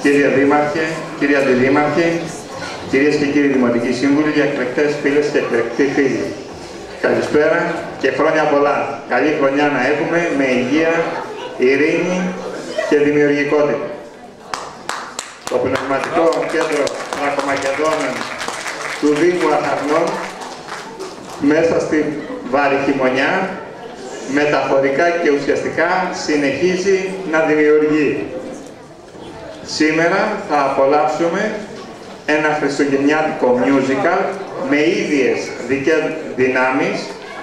Κύριε Δήμαρχε, κύριε Αντιδήμαρχε, κυρίες και κύριοι Δημοτικοί Σύμβουλοι, και εκλεκτές φίλες και εκλεκτοί φίλοι. Καλησπέρα και χρόνια πολλά. Καλή χρονιά να έχουμε με υγεία, ειρήνη και δημιουργικότητα. Το Πνευματικό Κέντρο Θρακομακεδόνων του Δήμου Αχαρνών μέσα στη βάρη χειμωνιά μεταφορικά και ουσιαστικά συνεχίζει να δημιουργεί. Σήμερα θα απολαύσουμε ένα χριστουγεννιάτικο musical με ίδιες δικές δυνάμεις,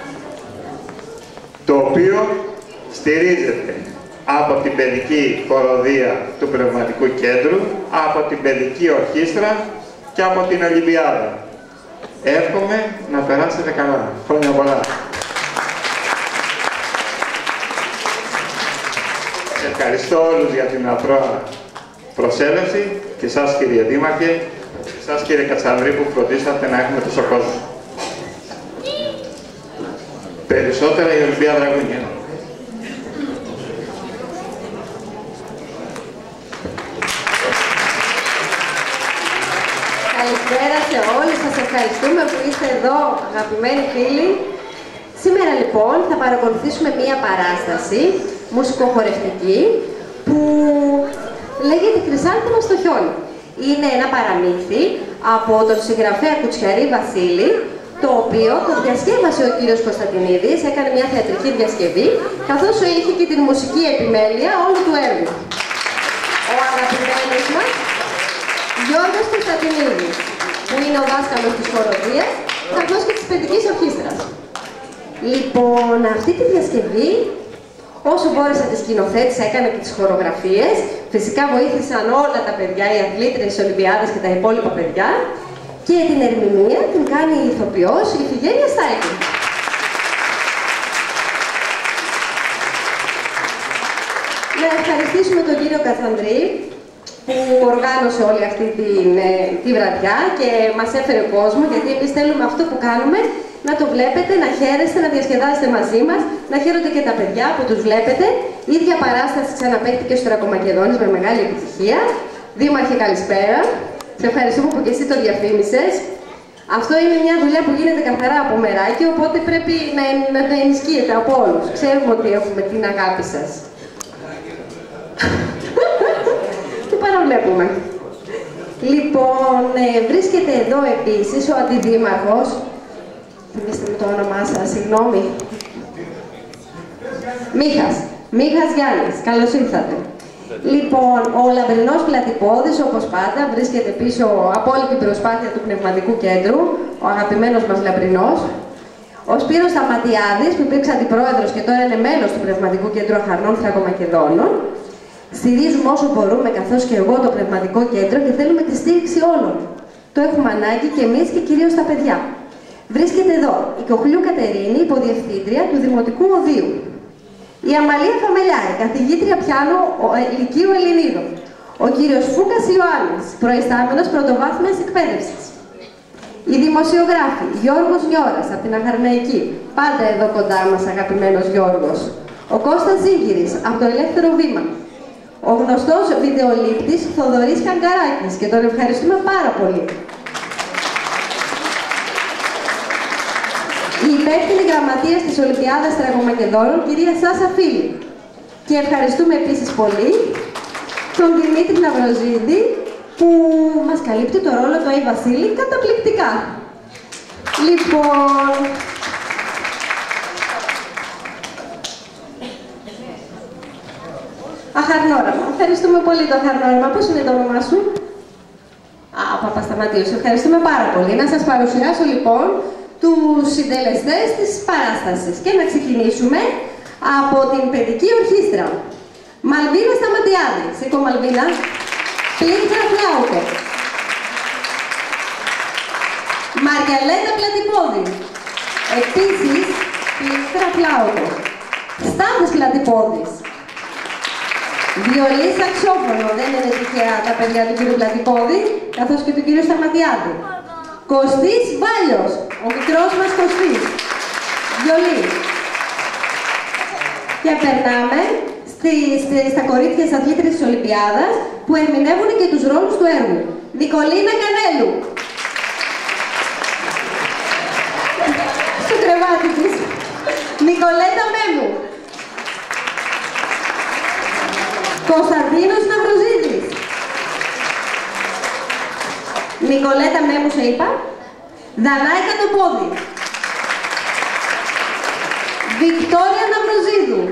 το οποίο στηρίζεται από την παιδική χοροδία του Πνευματικού Κέντρου, από την παιδική ορχήστρα και από την Ολυμπιάδα. Εύχομαι να περάσετε καλά. Χρόνια πολλά. Ευχαριστώ όλους για την αθρώα προσέλευση και εσάς κύριε Δήμαρχε, και εσάς κύριε Κατσανδρή που φροντίσατε να έχουμε τόσο κόσμο. Περισσότερα η Ολυμπία Δραγούνια. Καλησπέρα σε όλους, σας ευχαριστούμε που είστε εδώ αγαπημένοι φίλοι. Σήμερα λοιπόν θα παρακολουθήσουμε μία παράσταση μουσικοχορευτική που λέγεται «Χρυσάνθεμα στο χιόνι». Είναι ένα παραμύθι από τον συγγραφέα Κουτσιαρή Βασίλη, το οποίο το διασκεύασε ο κύριος Κωνσταντινίδης, έκανε μια θεατρική διασκευή, καθώς είχε και την μουσική επιμέλεια όλου του έργου. Ο αγαπημένος μας Γιώργος Κωνσταντινίδης, που είναι ο δάσκαλος της χοροδίας, καθώς και της παιδικής ορχήστρας. Λοιπόν, αυτή τη διασκευή, όσο μπόρεσα τη σκηνοθέτησα, έκανα και τις χορογραφίες. Φυσικά βοήθησαν όλα τα παιδιά, οι αθλήτρες της Ολυμπιάδας και τα υπόλοιπα παιδιά. Και την ερμηνεία την κάνει η ηθοποιός, η Φιγένεια Στάικη. Να ευχαριστήσουμε τον κύριο Κατσανδρή, που οργάνωσε όλη αυτή τη βραδιά και μας έφερε κόσμο, γιατί εμείς θέλουμε αυτό που κάνουμε να το βλέπετε, να χαίρεστε, να διασκεδάσετε μαζί μας, να χαίρονται και τα παιδιά που τους βλέπετε. Η ίδια παράσταση ξαναπαίχτηκε στο Θρακομακεδόνης με μεγάλη επιτυχία. Δήμαρχε, καλησπέρα. Σε ευχαριστούμε που και εσύ το διαφήμισες. Αυτό είναι μια δουλειά που γίνεται καθαρά από μεράκι, οπότε πρέπει να ενισχύεται από όλους. Ξέρουμε ότι έχουμε την αγάπη σας. Τι παραβλέπουμε. Λοιπόν, βρίσκεται εδώ επίσης ο Αντιδήμαρχος. Θυμήστε μου το όνομά σας, συγγνώμη. Μίχας Γιάννης, καλώς ήρθατε. Λοιπόν, ο Λαμπρινός Πλατυπώδης, όπως πάντα, βρίσκεται πίσω από όλη την προσπάθεια του Πνευματικού Κέντρου, ο αγαπημένος μας Λαμπρινός. Ο Σπύρος Σταματιάδης, που υπήρξε αντιπρόεδρος και τώρα είναι μέλος του Πνευματικού Κέντρου Αχαρνών Θρακομακεδόνων. Στηρίζουμε όσο μπορούμε, καθώς και εγώ, το Πνευματικό Κέντρο και θέλουμε τη στήριξη όλων. Το έχουμε ανάγκη και εμείς και κυρίως τα παιδιά. Βρίσκεται εδώ η Κοχλιού Κατερίνη, υποδιευθύντρια του Δημοτικού Οδείου. Η Αμαλία Φαμελιάρη, καθηγήτρια πιάνο Λυκείου Ελληνίδων. Ο κύριος Φούκας Ιωάννης, προϊστάμενος πρωτοβάθμιας εκπαίδευσης. Οι δημοσιογράφοι Γιώργος Νιώρας από την Αχαρναϊκή, πάντα εδώ κοντά μας αγαπημένος Γιώργος. Ο Κώστας Ζήγηρης από το Ελεύθερο Βήμα. Ο γνωστός βιντεολήπτης Θοδωρής Καγκαράκης και τον ευχαριστούμε πάρα πολύ. Η υπεύθυνη γραμματείας της Ολυμπιάδας Θρακομακεδόνων, κυρία Σάσα Φίλη. Και ευχαριστούμε επίσης πολύ τον Δημήτρη Ναυροζίδη, που μας καλύπτει το ρόλο του Άι Βασίλη καταπληκτικά. Λοιπόν... Αχαρνόραμα. Ευχαριστούμε πολύ το Αχαρνόραμα. Πώς είναι το όνομά σου? Παπασταματίου. Ευχαριστούμε πάρα πολύ. Να σας παρουσιάσω λοιπόν τους συντελεστές της παράστασης και να ξεκινήσουμε από την παιδική ορχήστρα. Μαλβίνα Σταματιάδη. Σήκω Μαλβίνα. Πλήκτρα φλάουτο. Μαργιαλέτα Πλατυπώδη. Επίσης, πλήκτρα φλάουτο. Στάθος Πλατυπώδης. Βιολί σαξόφωνο. Δεν είναι τυχαία τα παιδιά του κύριου Πλατυπώδη, καθώς και του κύριου Σταματιάδη. Κωστής Βάλιος, ο μικρός μας Κωστής. Βιολί. Και περνάμε στα κορίτσια της αθλήτριας της Ολυμπιάδας που ερμηνεύουν και τους ρόλους του έργου. Νικολίνα Κανέλου. Στο κρεβάτι της. Νικολέτα Μέμου. Κωνσταντίνος Ναυροζίδης. Νικολέτα Μέμου σε είπα. Δανάη Κατοπόδη. Βικτόρια Ναυροζίδου.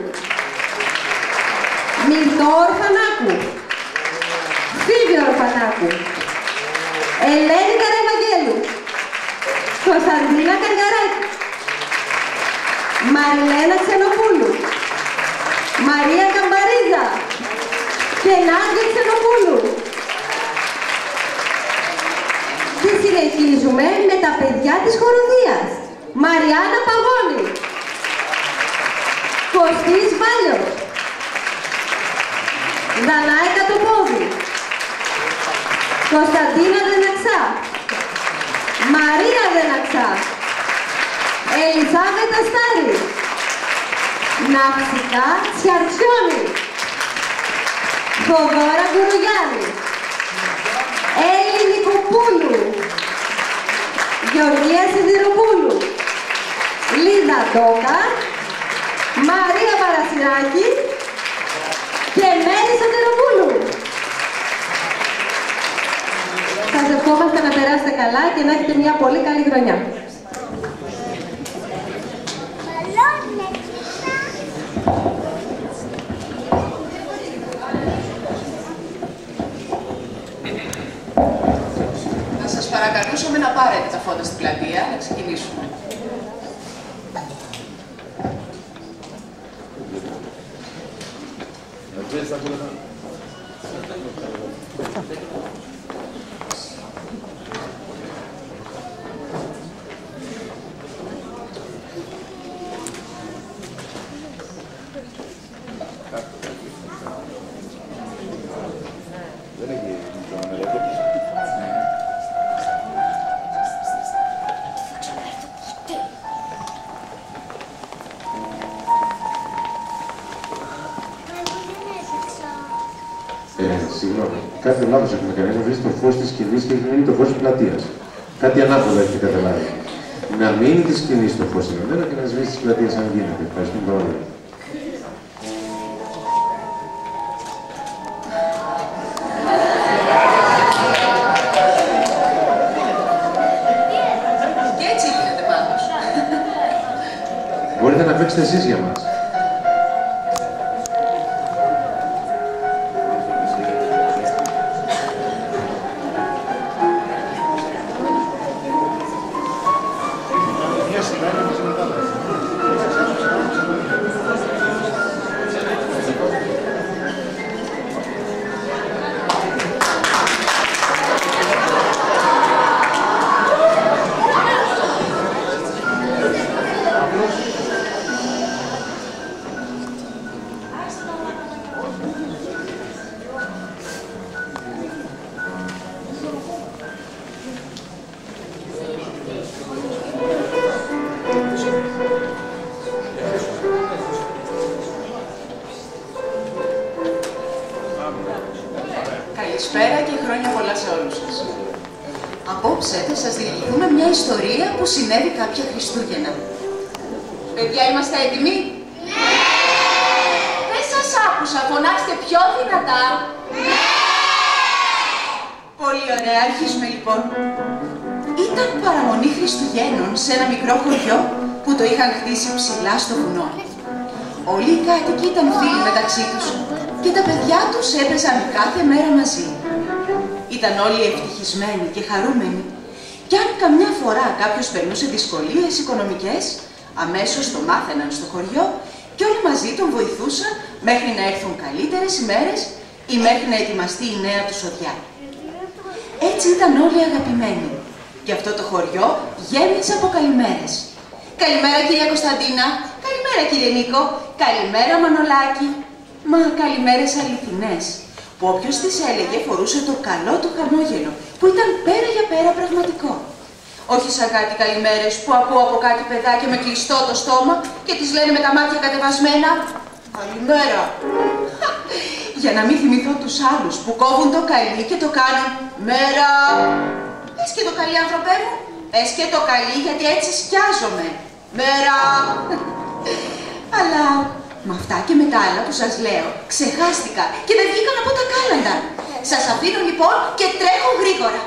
Μυρτώ Ορφανάκου. Φίλιο Ορφανάκου. Ελένη Καραϊβαγγέλου. Κωνσταντίνα Καργαράκη. Μαριλένα Ξενοπούλου. Μαρία Καμπαρίζα. Και Νάντια Ξενοπούλου. Και συνεχίζουμε με τα παιδιά της χοροδίας. Μαριάννα Παγώνη. Κωστής Βάλιος. Δανάη Κατοπόδη. Κωνσταντίνα Δεναξά. Μαρία Δεναξά. Ελισάβετα Στάρη. Ναυσικά Τσιαρτσιώνη. Θοδώρα Γκουρουγιάννη. Έλλη Νικοπούλου. Γεωργία Σιδηροπούλου. Λίδα Ντόκα. Μαρία Παρασυράκη. Και Μέρη Σατεροπούλου. Σας ευχόμαστε να περάσετε καλά και να έχετε μια πολύ καλή χρονιά. Θα σας παρακαλούσαμε να πάρετε τα φώτα στην πλατεία, να ξεκινήσουμε. Συγγνώμη, κάθε λάθος έχουμε κάνει. Έχουμε βρει το φως της σκηνής και έχει μείνει το φως της πλατείας. Κάτι ανάποδα έχετε καταλάβει. Να μείνει τη σκηνή στο φως ενωμένο και να σβήσει της πλατείας αν γίνεται. Ευχαριστούμε όλοι. Και έτσι γίνεται πάντως. Μπορείτε να παίξετε εσείς για μας. Καλησπέρα και χρόνια πολλά σε όλους σας. Απόψε θα σας διηγηθούμε μια ιστορία που συνέβη κάποια Χριστούγεννα. Παιδιά, είμαστε έτοιμοι? Ναι! Δεν σας άκουσα, φωνάξτε πιο δυνατά. Ναι! Πολύ ωραία, αρχίζουμε λοιπόν. Ήταν παραμονή Χριστουγέννων σε ένα μικρό χωριό που το είχαν χτίσει ψηλά στο βουνό. Όλοι οι κάτοικοι ήταν φίλοι μεταξύ τους και τα παιδιά τους έπαιζαν κάθε μέρα μαζί. Ήταν όλοι ευτυχισμένοι και χαρούμενοι και αν καμιά φορά κάποιος περνούσε δυσκολίες οικονομικές, αμέσως το μάθαιναν στο χωριό και όλοι μαζί τον βοηθούσαν μέχρι να έρθουν καλύτερες ημέρες ή μέχρι να ετοιμαστεί η νέα του σοδιά. Έτσι ήταν όλοι αγαπημένοι και αυτό το χωριό γέμισε από καλημέρες. Καλημέρα κυρία Κωνσταντίνα, καλημέρα κύριε Νίκο, καλημέρα Μανολάκη. Μα καλημέρες αληθινές, που όποιος τις έλεγε φορούσε το καλό του χαμόγελο, που ήταν πέρα για πέρα πραγματικό. Όχι σαν κάτι καλημέρες που ακούω από κάτι παιδάκια με κλειστό το στόμα και τις λένε με τα μάτια κατεβασμένα «Καλημέρα, Για να μην θυμηθώ τους άλλους που κόβουν το καλλί και το κάνουν μέρα. Πες και το καλλί, άνθρωπέ μου. Πες και το καλλί, γιατί έτσι σκιάζομαι. Μέρα. Αλλά με αυτά και με τα άλλα που σας λέω, ξεχάστηκα και δεν βγήκαν από τα κάλαντα. Σας αφήνω λοιπόν και τρέχω γρήγορα.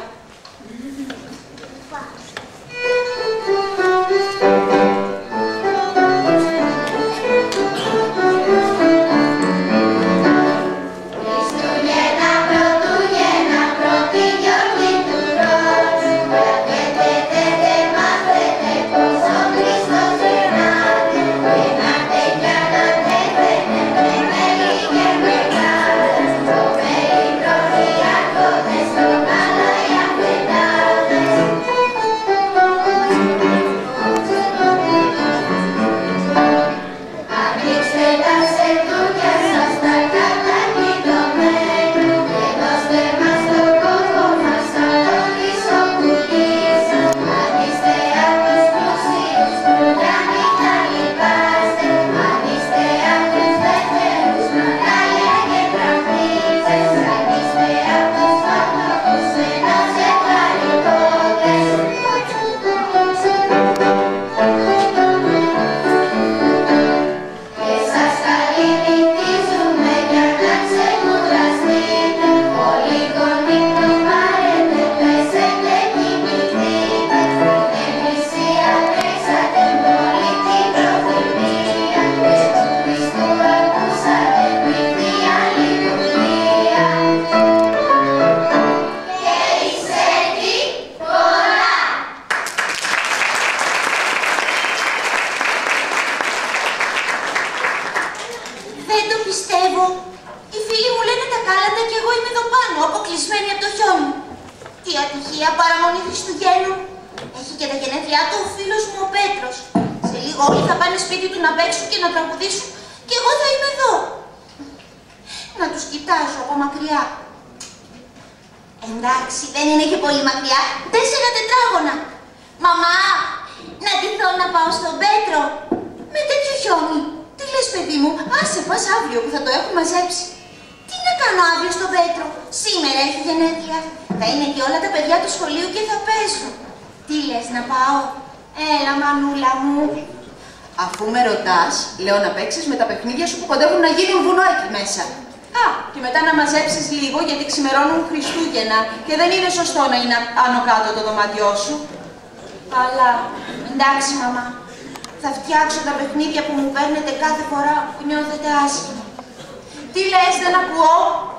Εντάξει, δεν είναι και πολύ μακριά. 4 τετράγωνα. Μαμά, να ντυθώ να πάω στον Πέτρο. Με τέτοιο χιόνι. Τι λες, παιδί μου, άσε πας αύριο που θα το έχω μαζέψει. Τι να κάνω αύριο στον Πέτρο. Σήμερα έχει γενέθλια. Θα είναι και όλα τα παιδιά του σχολείου και θα πέσουν. Τι λες, να πάω. Έλα, μανούλα μου. Αφού με ρωτάς, λέω να παίξεις με τα παιχνίδια σου που κοντεύουν να γίνουν βουνό εκεί μέσα. Α, και μετά να μαζέψεις λίγο γιατί ξημερώνουν Χριστούγεννα και δεν είναι σωστό να είναι άνω κάτω το δωμάτιό σου. Αλλά, εντάξει μαμά, θα φτιάξω τα παιχνίδια που μου παίρνετε κάθε φορά που νιώθετε άσχημα. Τι λες, δεν ακούω.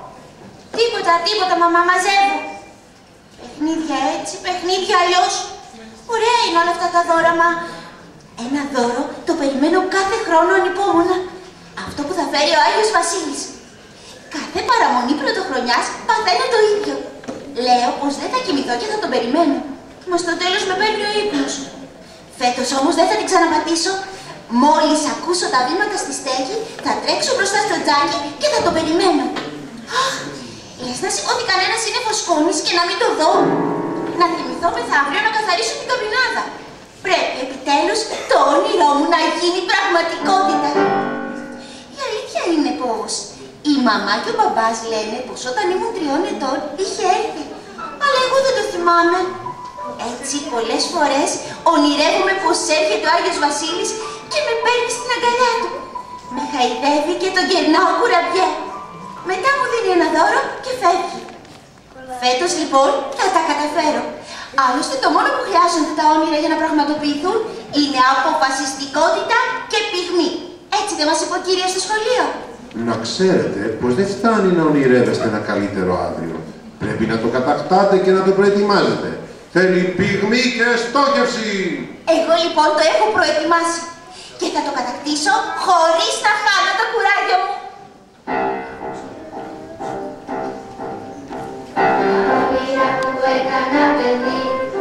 Τίποτα μαμά, μαζεύω. Παιχνίδια έτσι, παιχνίδια αλλιώς. Ωραία είναι όλα αυτά τα δώρα, μα ένα δώρο το περιμένω κάθε χρόνο ανυπόμονα. Αυτό που θα φέρει ο Άγιος Βασίλης. Κάθε παραμονή πρωτοχρονιάς παθαίνω το ίδιο. Λέω πως δεν θα κοιμηθώ και θα τον περιμένω. Μα στο τέλος με παίρνει ο ύπνος. Φέτος όμως δεν θα την ξαναπατήσω. Μόλις ακούσω τα βήματα στη στέγη, θα τρέξω μπροστά στο τζάκι και θα τον περιμένω. Αχ, λες να σηκώθει κανένα σύννεφο σκόνης και να μην το δω. Να θυμηθώ μεθαύριο να καθαρίσω την καμπινάδα. Πρέπει επιτέλους το όνειρό μου να γίνει πραγματικότητα. Η αλήθεια είναι πως η μαμά και ο μπαμπάς λένε πως όταν ήμουν 3 ετών είχε έρθει. Αλλά εγώ δεν το θυμάμαι. Έτσι πολλές φορές ονειρεύομαι πως έρχεται ο Άγιος Βασίλης και με παίρνει στην αγκαλιά του. Με χαϊδεύει και τον κερνάω κουραμπιέ. Μετά μου δίνει ένα δώρο και φεύγει. Φέτος λοιπόν θα τα καταφέρω. Άλλωστε το μόνο που χρειάζονται τα όνειρα για να πραγματοποιηθούν είναι αποφασιστικότητα και πυγμή. Έτσι δεν μας είπε ο κύριος στο σχολείο. Να ξέρετε πως δεν φτάνει να ονειρεύεστε ένα καλύτερο αύριο. Πρέπει να το κατακτάτε και να το προετοιμάζετε. Θέλει πυγμή και στόχευση. Εγώ λοιπόν το έχω προετοιμάσει και θα το κατακτήσω χωρίς να χάνω το κουράγιο μου. Όνειρα που έκανα παιδί,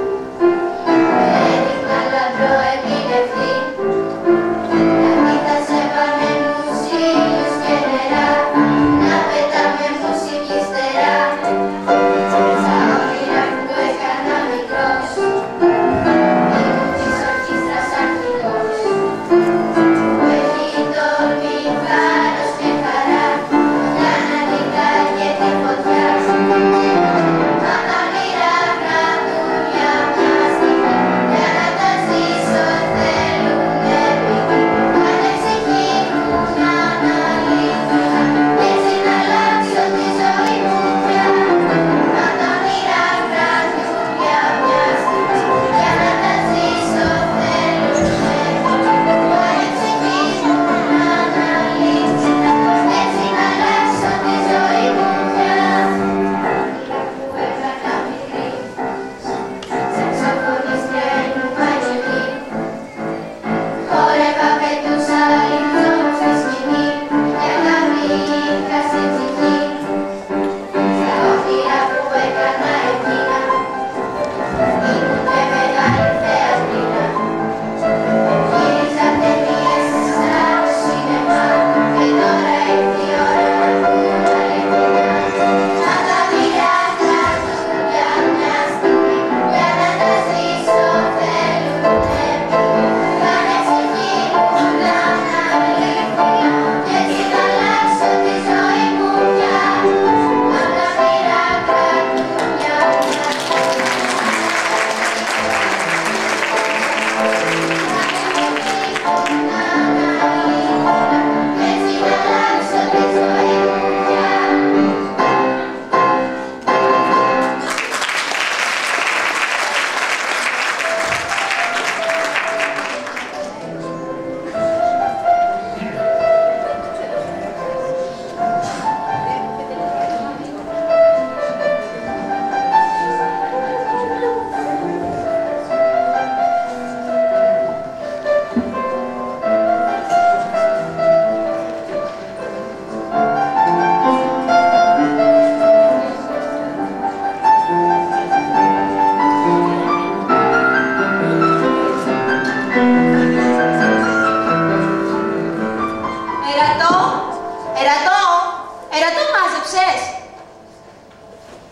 έδειχνα λαμπρό εμπνευστή. Γιατί θα σε πάνε μουσίλους και νερά, να πετάμε μουσική στερά. Στα όνειρα που έκανα μικρός, ήμουν της ορχήστρας αρχηγός. Που έχει τόλμη, θάρρος και χαρά, για να την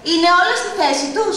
Είναι όλα στη θέση τους.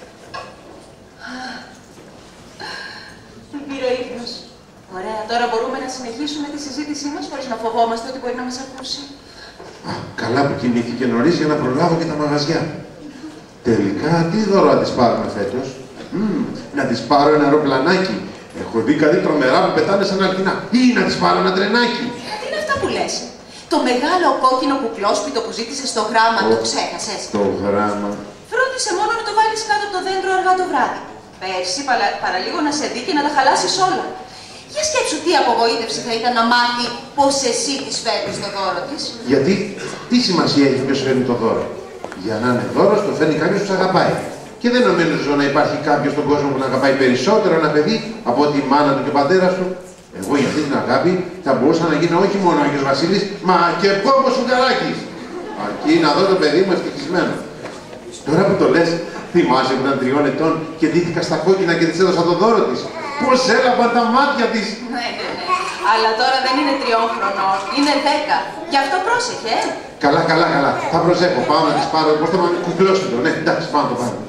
Με πήρε ο ύπνος. Ωραία, τώρα μπορούμε να συνεχίσουμε τη συζήτησή μας χωρίς να φοβόμαστε ότι μπορεί να μας ακούσει. Καλά που κοιμήθηκε νωρίς για να προλάβω και τα μαγαζιά. Τελικά, τι δώρο να της πάρουμε φέτος? Να της πάρω ένα αεροπλανάκι. Έχω δει κάτι τρομερά που πετάνε σαν αλκινά. Ή να της πάρω ένα τρενάκι. Τι είναι αυτά που λες? Το μεγάλο κόκκινο κουκλόσπιτο που ζήτησε στο γράμμα, το ξέχασες? Το γράμμα. Φρόντισε μόνο να το βάλεις κάτω από το δέντρο αργά το βράδυ. Πέρσι παραλίγο να σε δει και να τα χαλάσεις όλα. Για σκέψου τι απογοήτευση θα ήταν να μάθει πως εσύ της φέρνεις το δώρο της. Γιατί, τι σημασία έχει ποιος φέρνει το δώρο? Για να είναι δώρος, το φέρνει κάποιος που σε αγαπάει. Και δεν νομίζω να υπάρχει κάποιος στον κόσμο που να αγαπάει περισσότερο ένα παιδί από ότι η μάνα του και ο πατέρας του. Εγώ για αυτή την αγάπη θα μπορούσα να γίνω όχι μόνο Άγιος Βασίλης, μα και Πόμπος Σουγκαράκης. Αρκεί να δω το παιδί μου ευτυχισμένο. Τώρα που το λες, θυμάσαι που ήταν 3 ετών και ντύθηκα στα κόκκινα και της έδωσα το δώρο της. Πώς έλαβαν τα μάτια της! Ναι. Αλλά τώρα δεν είναι 3 χρονών, είναι 10. Γι' αυτό πρόσεχε, Καλά. Θα προσέχω. Πάω να της πάρω. Πώς το μάθει, κουκλώσει το. Ναι, εντάξει, πάω να το πάρω.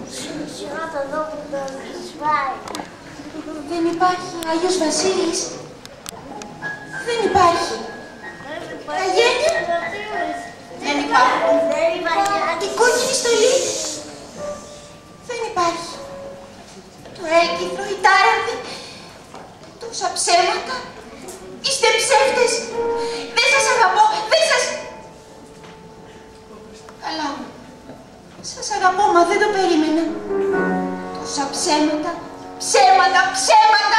Δεν υπάρχει Άγιος Βασίλης. Δεν υπάρχει. Τα γένια. Δεν υπάρχουν. Η κόκκινη στολή. Δεν υπάρχει. Το έλκυθρο, η τάρανθη. Τόσα ψέματα. Είστε ψεύτες. Δεν σας αγαπώ. Δεν σας... Καλά. Σας αγαπώ, μα δεν το περίμενα. Τόσα ψέματα. Ψέματα.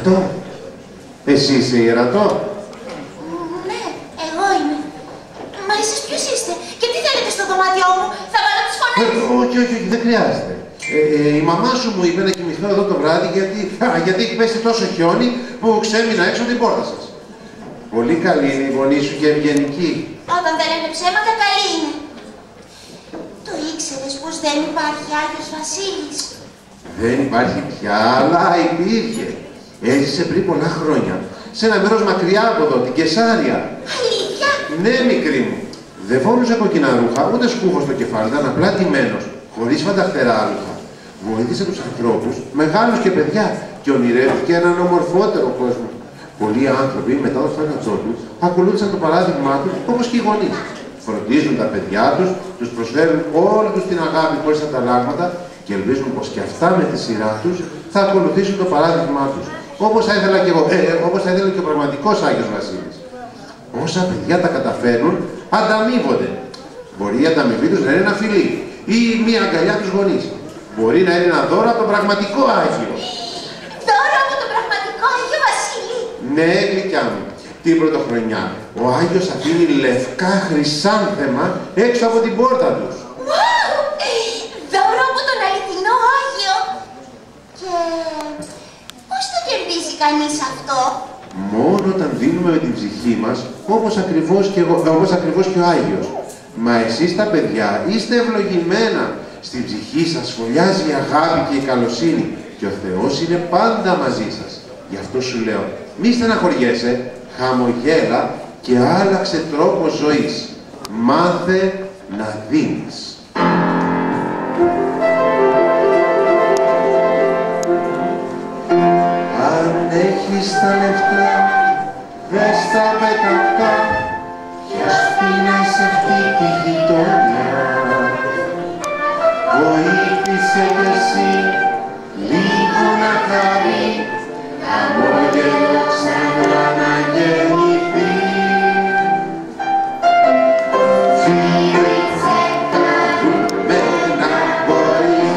Ιερατό. Εσύ είσαι ιερατό? Ναι, εγώ είμαι. Μα εσείς ποιος είστε και τι θέλετε στο δωμάτιό μου, θα βάλω τις φωνές. Όχι, δεν χρειάζεται. Η μαμά σου μου είπε να κοιμηθώ εδώ το βράδυ γιατί έχει πέσει τόσο χιόνι που ξέμεινα έξω από την πόρτα σας. Πολύ καλή είναι η γονή σου και ευγενική. Όταν δεν λένε ψέματα, καλή είναι. Το ήξερες πως δεν υπάρχει Άγιος Βασίλης? Δεν υπάρχει πια, αλλά υπήρχε. Έζησε πριν πολλά χρόνια. Σε ένα μέρος μακριά από εδώ, την Κεσάρια. Αλήθεια? Ναι, μικρή μου. Δεν φόρουσε κοκκινά ρούχα, ούτε σκούφο στο κεφάλι, ήταν απλά ντυμένος, χωρίς φανταχτερά άλογα. Βοήθησε τους ανθρώπους, μεγάλους και παιδιά, και ονειρεύτηκε έναν ομορφότερο κόσμο. Πολλοί άνθρωποι μετά το θάνατό του ακολούθησαν το παράδειγμά του όπως και οι γονείς. Φροντίζουν τα παιδιά τους, τους προσφέρουν όλη τους την αγάπη χωρίς ανταλλάγματα και ελπίζουν πως και αυτά με τη σειρά τους θα ακολουθήσουν το παράδειγμά τους. Όπως θα ήθελα και εγώ, όπως θα ήθελε και ο πραγματικός Άγιος Βασίλης. Όσα παιδιά τα καταφέρνουν, ανταμείβονται. Μπορεί η ανταμοιβή τους να είναι ένα φιλί ή μία αγκαλιά τους γονείς. Μπορεί να είναι ένα δώρο από τον πραγματικό Άγιο. Δώρο από τον πραγματικό Άγιο Βασίλη? Ναι, γλυκιά μου. Την πρωτοχρονιά, ο Άγιος αφήνει λευκά χρυσάνθεμα έξω από την πόρτα τους. Wow! Δώρο από τον αληθινό Άγιο. Και πώς το κερδίζει κανείς αυτό? Μόνο όταν δίνουμε με την ψυχή μας, όπως ακριβώς και ο Άγιος. Μα εσείς τα παιδιά είστε ευλογημένα. Στην ψυχή σας φωλιάζει η αγάπη και η καλοσύνη και ο Θεός είναι πάντα μαζί σας. Γι' αυτό σου λέω, μη στεναχωριέσαι, χαμογέλα και άλλαξε τρόπο ζωής. Μάθε να δίνεις. Αν έχεις τα λεφτά, δες τα πεταχτά κι αφήνα σε αυτή τη γειτονιά. Βοήθησε κι εσύ λίγο να χαρεί, χαμόγελο ξανά να γεννηθεί. Φίλησε χαρούμε να μπορείς,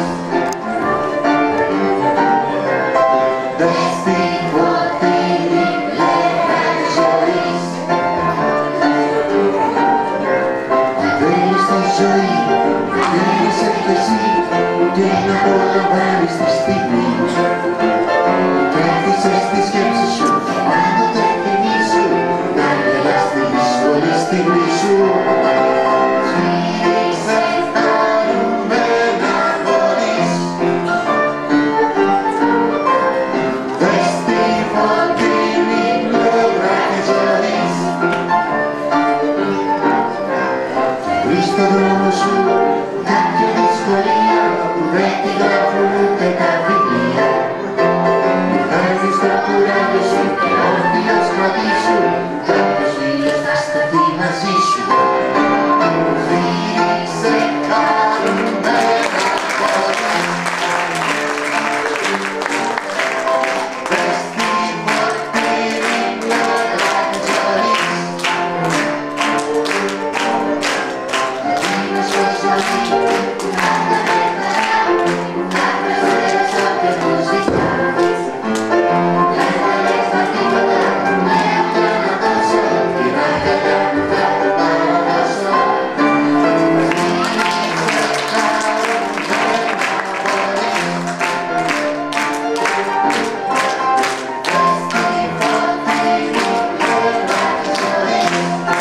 δες τη φωτεινή πλευρά της ζωής. Δες τη ζωή, δες κι εσύ και να απολαμβάνεις τη στιγμή. Κάθισες στη σκέψη σου, αν δεν θυμίσου, να γελάς τη δύσκολη στιγμή σου. Φίλησε χαρούμε να μπορείς, δες τη φωτεινή πλευρά της ζωής. Βρεις το δρόμο σου κάποια δυσκολία που δεν τη γράφουν ούτε τα βιβλία. Μη χάνεις το κουράγιο σου και όρθιος κρατήσου, κάποιος φίλος θα σταθεί μαζί σου. Φίλησε χαρούμε να μπορείς, δες τη φωτεινή πλευρά της ζωής. Δίνεις ως ζωή να τα πεταχτά, να προσφέρεις ό,τι μου ζητάς. Δεν θα λες τα τίποτα, με αυτό να δώσω, την αγκαλιά μου θα το παραδώσω. Φίλησε χαρούμε να μπορείς, δες τη φωτεινή πλευρά της ζωής.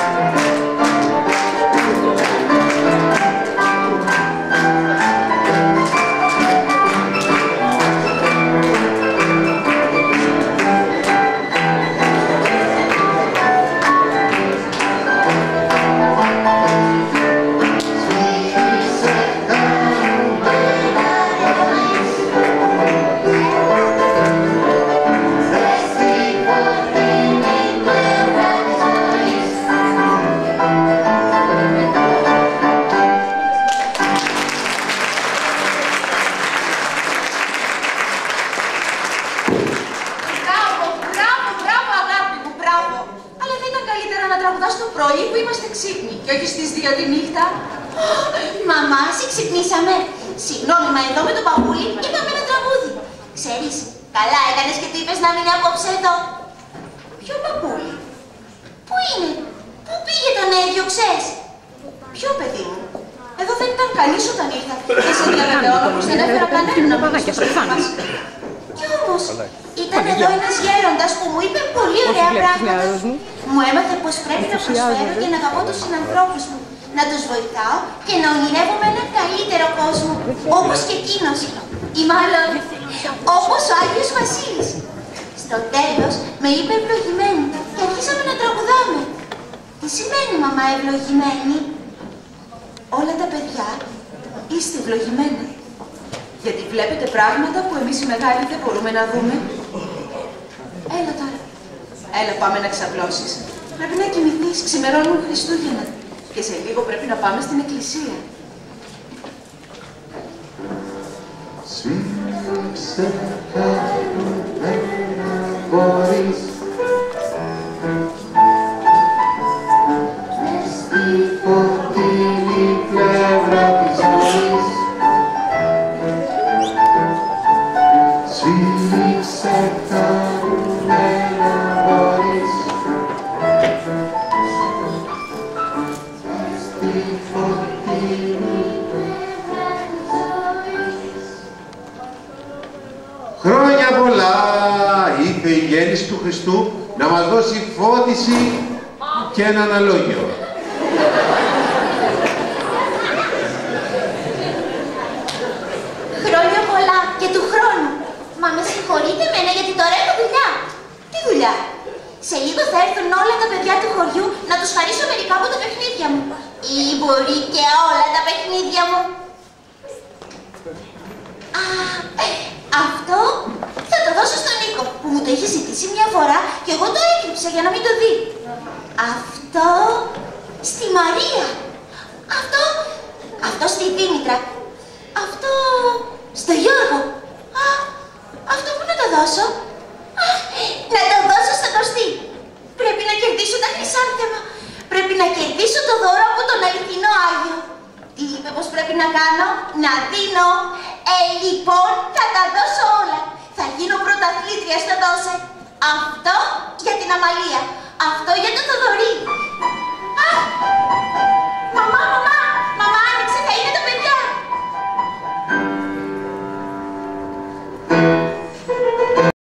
Φίλησε χαρούμε να μπορείς, δες τη φωτεινή πλευρά της ζωής. Μπράβο αγάπη μου, μπράβο. Αλλά δεν ήταν καλύτερα να τραγουδάς το πρωί που είμαστε ξύπνοι και όχι στις 2 τη νύχτα? Μαμά, σε ξυπνήσαμε. Συγγνώμη, μα εδώ με το παππούλι είπαμε ένα τραγούδι. Ξέρεις, Καλά έκανες και του είπες να μείνει απόψε εδώ. Ποιο παππούλι? Πού είναι? Πού πήγε τον έδιωξες? Ποιο παιδί μου? Εδώ δεν ήταν κανείς όταν ήρθα. Και σε διαβεβαιώνω πως δεν έφερα κανέναν από τους σπίτι μας. Κι όμως, ήταν εδώ ένας γέροντας που μου είπε πολύ ωραία πράγματα. Μου έμαθε πως πρέπει να προσφέρω και να αγαπώ τους συνανθρώπους μου. Να τους βοηθάω και να ονειρεύομαι έναν καλύτερο κόσμο. Όπως και εκείνος. Ή μάλλον, όπως ο Άγιος Βασίλης. Στο τέλος, με είπε ευλογημένη και αρχίσαμε να τραγουδάμε. Τι σημαίνει, μαμά, ευλογημένη? Όλα τα παιδιά είστε ευλογημένα. Γιατί βλέπετε πράγματα που εμείς οι μεγάλοι δεν μπορούμε να δούμε. Έλα τώρα. Έλα, πάμε να ξαπλώσεις. Πρέπει να κοιμηθείς, ξημερώνουν Χριστούγεννα. Και σε λίγο πρέπει να πάμε στην εκκλησία. Σφίξε κάτι δεν μπορείς. Μες στη φωτεινή πλευρά της ζωής. Σφίξε κάτι δεν μπορείς. Μες στη φωτεινή πλευρά της ζωής. Χρόνια πολλά! Ήρθε η γέννηση του Χριστού να μας δώσει φώτιση και έναν αλόγιο. Χρόνια πολλά και του χρόνου. Μα με συγχωρείτε εμένα γιατί τώρα έχω δουλειά. Τι δουλειά? Σε λίγο θα έρθουν όλα τα παιδιά του χωριού να τους χαρίσω μερικά από τα παιχνίδια μου. Ή μπορεί και όλα τα παιχνίδια μου. Α, αυτό θα το δώσω στον Νίκο που μου το έχει ζητήσει μια φορά και εγώ το έκρυψα για να μην το δει. Αυτό στη Μαρία. Αυτό στη Δήμητρα. Αυτό στο Γιώργο. Αυτό που να το δώσω? Να το δώσω στον Κωστή. Πρέπει να κερδίσω τα χρυσάνθεμα. Πρέπει να κερδίσω το δώρο από τον αληθινό Άγιο. Τι είπε πως πρέπει να κάνω? Να δίνω. Λοιπόν, θα τα δώσω όλα. Θα γίνω πρωταθλήτρια στο δώσε. Αυτό για την Αμαλία. Αυτό